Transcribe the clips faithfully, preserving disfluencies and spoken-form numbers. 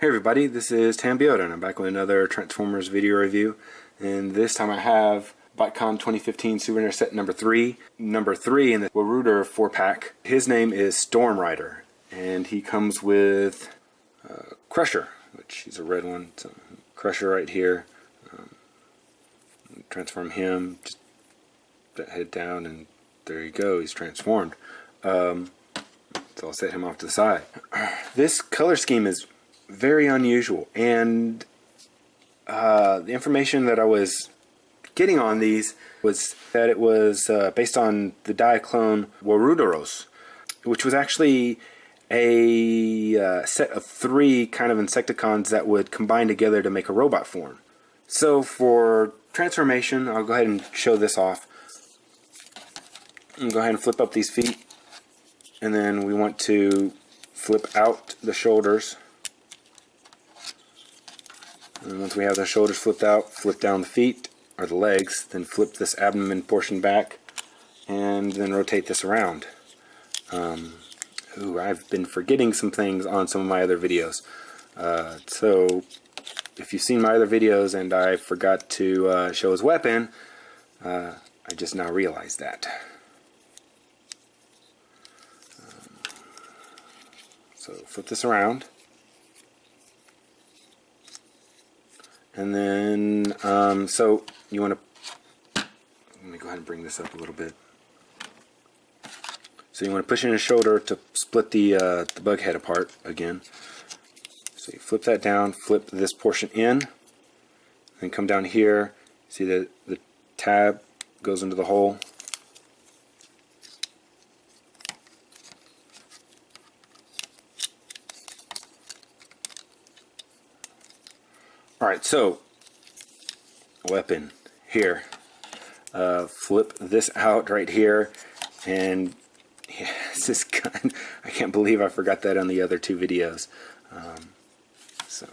Hey everybody, this is Tambiota and I'm back with another Transformers video review, and this time I have BotCon twenty fifteen Souvenir Set number three. Number three in the Waruder four pack. His name is Storm Rider, and he comes with uh, Crusher, which is a red one. So Crusher right here. Um, transform him, just that head down, and there you go, he's transformed. Um, so I'll set him off to the side. This color scheme is very unusual, and uh, the information that I was getting on these was that it was uh, based on the Diaclone Waruderos, which was actually a uh, set of three kind of Insecticons that would combine together to make a robot form. So for transformation, I'll go ahead and show this off. And go ahead and flip up these feet, and then we want to flip out the shoulders. And once we have the shoulders flipped out, flip down the feet, or the legs, then flip this abdomen portion back, and then rotate this around. Um, ooh, I've been forgetting some things on some of my other videos. Uh, so, if you've seen my other videos and I forgot to uh, show his weapon, uh, I just now realized that. Um, so, flip this around. And then, um, so you want to, let me go ahead and bring this up a little bit. So you want to push in his shoulder to split the, uh, the bug head apart again. So you flip that down, flip this portion in, then come down here, see that the tab goes into the hole. Alright, so, weapon here. Uh, flip this out right here, and yeah, this is kind. I can't believe I forgot that on the other two videos. Um, so.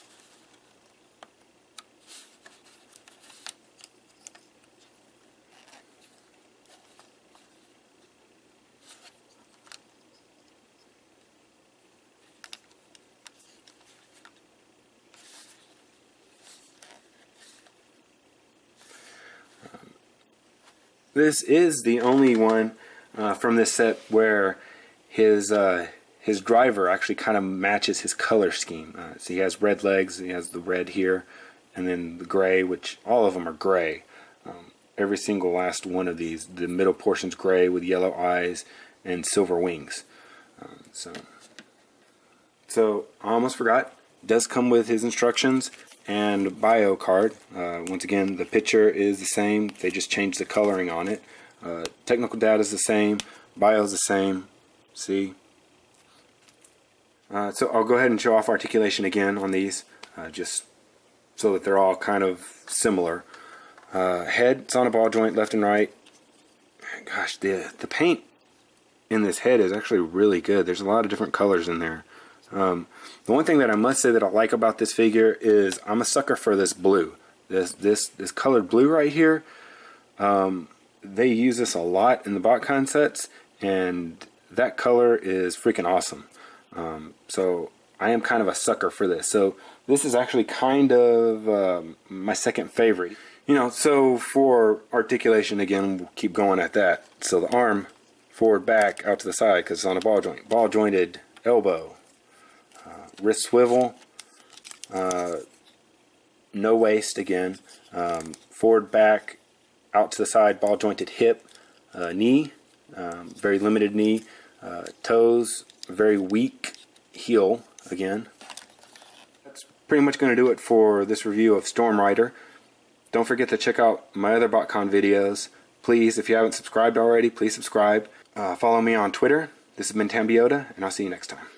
This is the only one uh, from this set where his uh, his driver actually kind of matches his color scheme. Uh, so he has red legs, he has the red here, and then the gray, which all of them are gray. Um, every single last one of these, the middle portion's gray with yellow eyes and silver wings. Um, so, so I almost forgot. It does come with his instructions and bio card. Uh, once again, the picture is the same, they just changed the coloring on it. Uh, technical data is the same, bio is the same. See? Uh, so I'll go ahead and show off articulation again on these, uh, just so that they're all kind of similar. Uh, head, it's on a ball joint left and right. Gosh, the, the paint in this head is actually really good. There's a lot of different colors in there. Um, the one thing that I must say that I like about this figure is I'm a sucker for this blue. This this this colored blue right here. Um, they use this a lot in the BotCon sets, and that color is freaking awesome. Um, so I am kind of a sucker for this. So this is actually kind of um, my second favorite. You know, so for articulation again, we'll keep going at that. So the arm, forward, back, out to the side because it's on a ball joint. Ball jointed elbow. Wrist swivel, uh, no waist again, um, forward, back, out to the side, ball jointed hip, uh, knee, um, very limited knee, uh, toes, very weak heel again. That's pretty much going to do it for this review of Storm Rider. Don't forget to check out my other BotCon videos. Please, if you haven't subscribed already, please subscribe. Uh, follow me on Twitter. This has been Tambiota, and I'll see you next time.